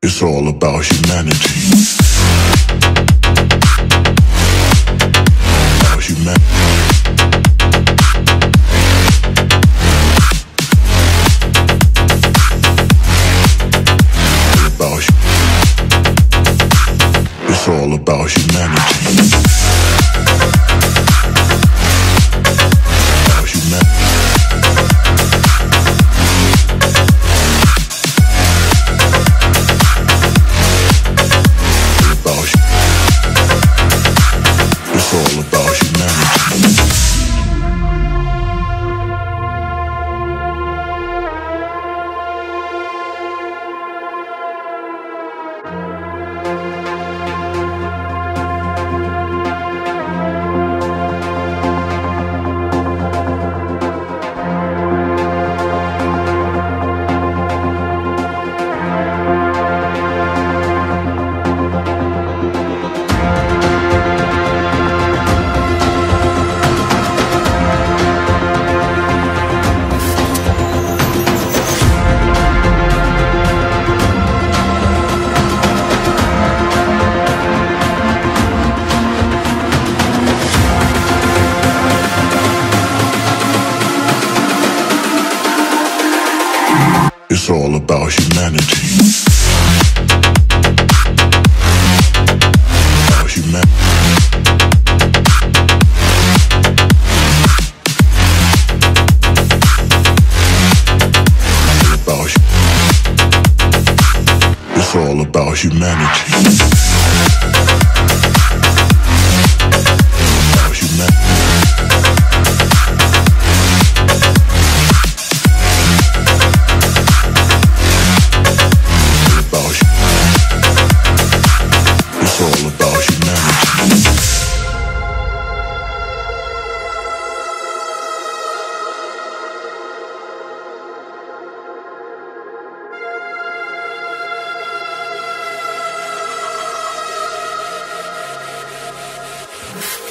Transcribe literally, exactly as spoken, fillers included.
It's all about humanity. About humanity. About hu- It's all about humanity. About humanity. It's all about humanity. It's all about humanity. About humanity. About hu- It's all about humanity. About humanity. It's all about humanity. You